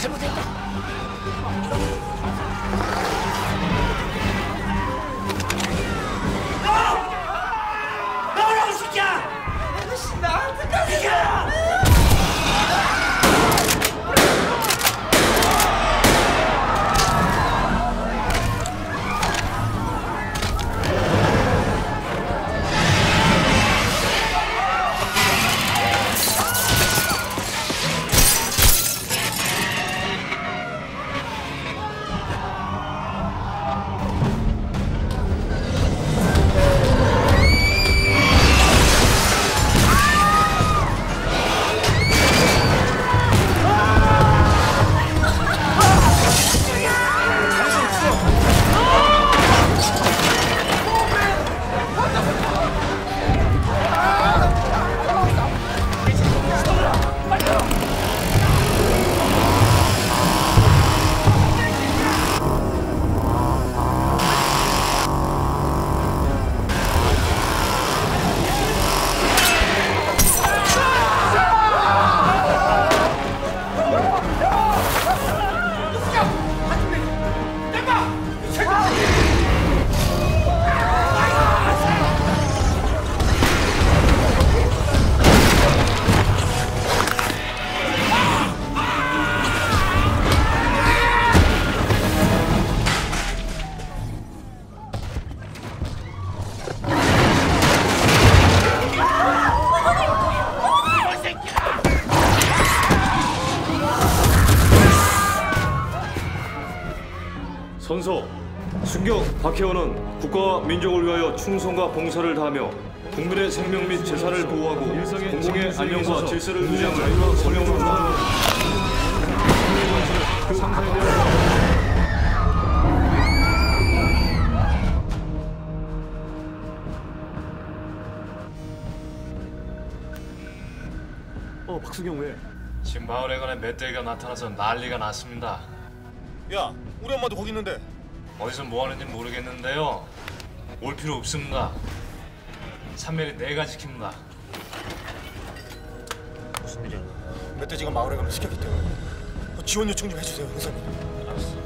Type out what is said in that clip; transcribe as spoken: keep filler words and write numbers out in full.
잘못했다. 너! 너라고 새끼야! 아저씨 나한테까지 가! 선서, 순경 박혜원은 국가와 민족을 위하여 충성과 봉사를 다하며 국민의 생명 및 재산을 보호하고 공공의 안녕과 질서를 유지하는 자유와 권력을 다하는 그 상사에 대한 어, 박순경 왜? 지금 마을에 관해 멧돼지가 나타나서 난리가 났습니다. 야, 우리 엄마도 거기 있는데. 어디서 뭐 하는지 모르겠는데요. 올 필요 없습니다. 삼면이 내가 지킵니다. 무슨 일이야? 멧돼지가 마을에 가면 시켰기 때문에. 지원 요청 좀 해주세요, 형사님. 알았어.